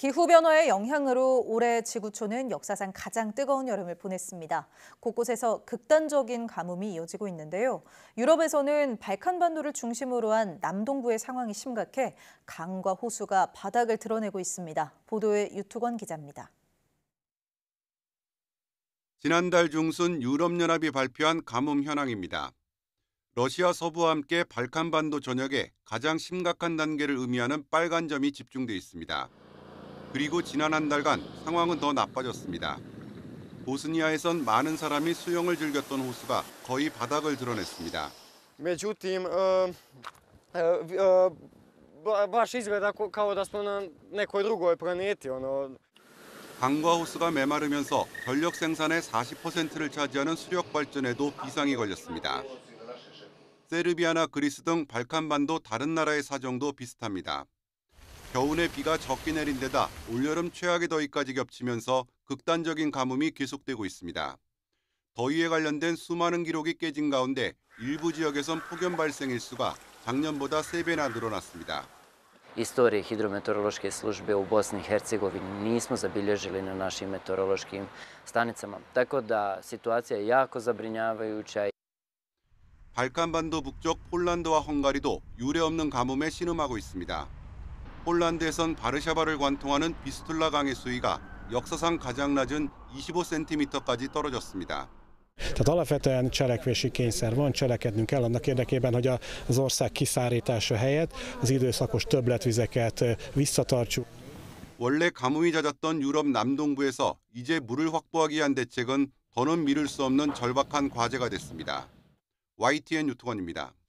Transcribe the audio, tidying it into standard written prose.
기후변화의 영향으로 올해 지구촌은 역사상 가장 뜨거운 여름을 보냈습니다. 곳곳에서 극단적인 가뭄이 이어지고 있는데요. 유럽에서는 발칸반도를 중심으로 한 남동부의 상황이 심각해 강과 호수가 바닥을 드러내고 있습니다. 보도에 유투건 기자입니다. 지난달 중순 유럽연합이 발표한 가뭄 현황입니다. 러시아 서부와 함께 발칸반도 전역에 가장 심각한 단계를 의미하는 빨간 점이 집중돼 있습니다. 그리고 지난 한 달간 상황은 더 나빠졌습니다. 보스니아에선 많은 사람이 수영을 즐겼던 호수가 거의 바닥을 드러냈습니다. Međutim, baš izgleda kao da smo na nekoj drugoj planeti. 강과 호수가 메마르면서 전력 생산의 40%를 차지하는 수력 발전에도 비상이 걸렸습니다. 세르비아나 그리스 등 발칸반도 다른 나라의 사정도 비슷합니다. 겨우내 비가 적게 내린 데다 올여름 최악의 더위까지 겹치면서 극단적인 가뭄이 계속되고 있습니다. 더위에 관련된 수많은 기록이 깨진 가운데 일부 지역에선 폭염 발생 일수가 작년보다 3배나 늘어났습니다. Istorije hidrometeorološke službe u Bosni i Hercegovini nismo zabilježili na našim meteorološkim stanicama. Tako da situacija je jako zabrinjavajuća. 발칸반도 북쪽 폴란드와 헝가리도 유례없는 가뭄에 신음하고 있습니다. 폴란드에선 바르샤바를 관통하는 비스툴라 강의 수위가 역사상 가장 낮은 25cm까지 떨어졌습니다. Tehát alapvetően cselekvési kényszer van, cselekednünk kell annak érdekében, hogy az ország kiszárítása helyett az időszakos többletvizeket visszatartsuk. 원래 가뭄이 잦았던 유럽 남동부에서 이제 물을 확보하기 위한 대책은 더는 미룰 수 없는 절박한 과제가 됐습니다. YTN 유튜건입니다.